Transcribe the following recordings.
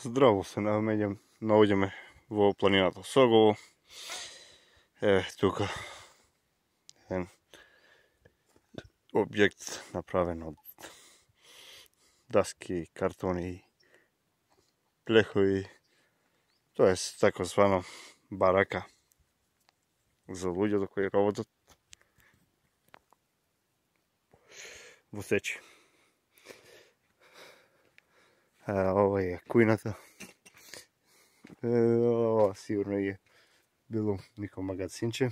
Здраво се наоѓаме во планината Согово. Тука еден објект направен од даски, картони, плехови. Тоа е такозвано барака за луѓето кои работат во сечи. Ова е кујната. Ова сигурно е било нико магазинче.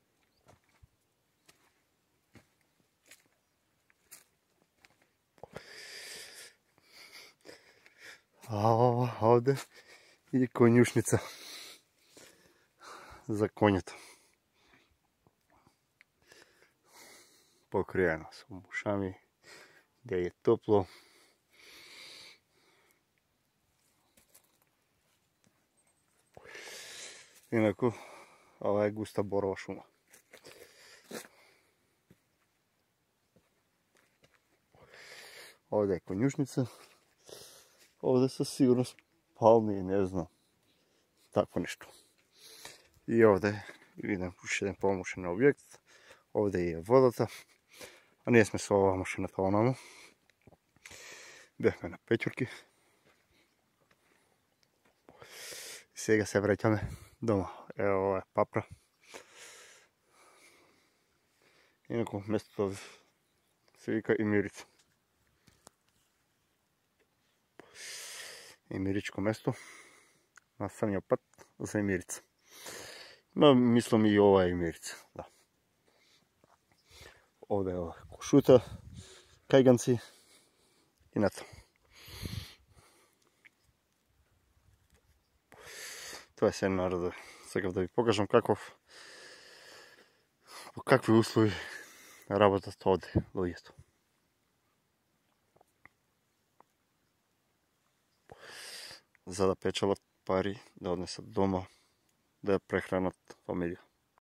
А ова овде е конјушница за коњето. Покриена со мушами, где е топло. Инаку, ова е густа борова шума. Овде е конјушница. Овде са сигурно палми, не знам. Такво нешто. И овде видам уште еден помошен објект. Овде е водата. А ние сме со ова машината онаму. Бевме на пеќурки. Сега се враќаме дома. Ево, ова е папра. Инаку местото се вика Имирица. Имиричко место. На самиот пат за Имирица. Мислам и ова е Имирица, да. Овде е кошута, кајганци и нато. Тоа е се народа. Сакав да ви покажам по какви услови работат овде луѓето. За да печелат пари, да однесат дома, да ја прехранат фамилија.